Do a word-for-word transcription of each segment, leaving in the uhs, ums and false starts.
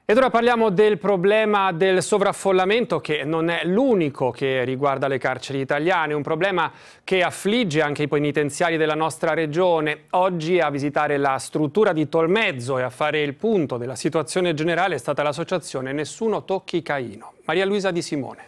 Ed ora parliamo del problema del sovraffollamento, che non è l'unico che riguarda le carceri italiane, un problema che affligge anche i penitenziari della nostra regione. Oggi a visitare la struttura di Tolmezzo e a fare il punto della situazione generale è stata l'associazione Nessuno Tocchi Caino. Maria Luisa Di Simone.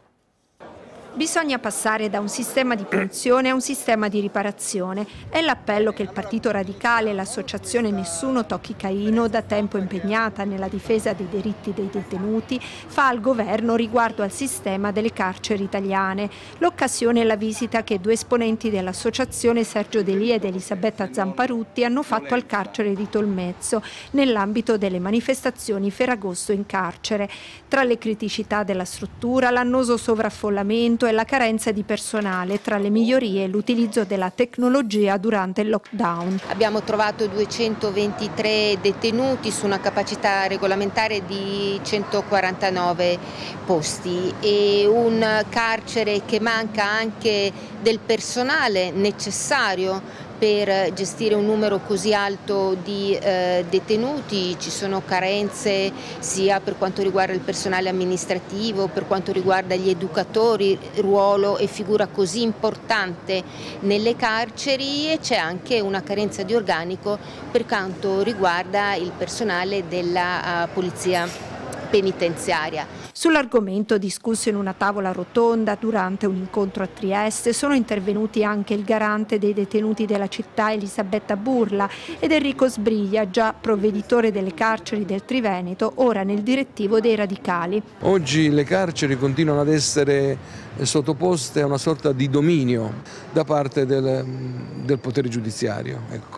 Bisogna passare da un sistema di punizione a un sistema di riparazione. È l'appello che il Partito Radicale e l'associazione Nessuno Tocchi Caino, da tempo impegnata nella difesa dei diritti dei detenuti, fa al governo riguardo al sistema delle carceri italiane. L'occasione è la visita che due esponenti dell'associazione, Sergio Delì ed Elisabetta Zamparutti, hanno fatto al carcere di Tolmezzo nell'ambito delle manifestazioni Ferragosto in carcere. Tra le criticità della struttura, l'annoso sovraffollamento e la carenza di personale, tra le migliorie l'utilizzo della tecnologia durante il lockdown. Abbiamo trovato duecentoventitré detenuti su una capacità regolamentare di centoquarantanove posti e un carcere che manca anche del personale necessario per gestire un numero così alto di eh, detenuti. Ci sono carenze sia per quanto riguarda il personale amministrativo, per quanto riguarda gli educatori, ruolo e figura così importante nelle carceri, e c'è anche una carenza di organico per quanto riguarda il personale della uh, polizia penitenziaria. Sull'argomento, discusso in una tavola rotonda durante un incontro a Trieste, sono intervenuti anche il garante dei detenuti della città Elisabetta Burla ed Enrico Sbriglia, già provveditore delle carceri del Triveneto, ora nel direttivo dei radicali. Oggi le carceri continuano ad essere sottoposte a una sorta di dominio da parte del, del potere giudiziario. Ecco.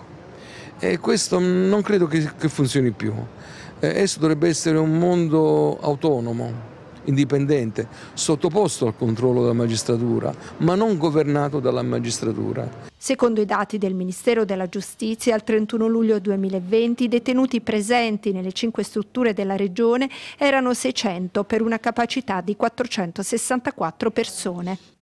E questo non credo che, che funzioni più. Esso dovrebbe essere un mondo autonomo, indipendente, sottoposto al controllo della magistratura, ma non governato dalla magistratura. Secondo i dati del Ministero della Giustizia, al trentuno luglio duemilaventi i detenuti presenti nelle cinque strutture della Regione erano seicento per una capacità di quattrocentosessantaquattro persone.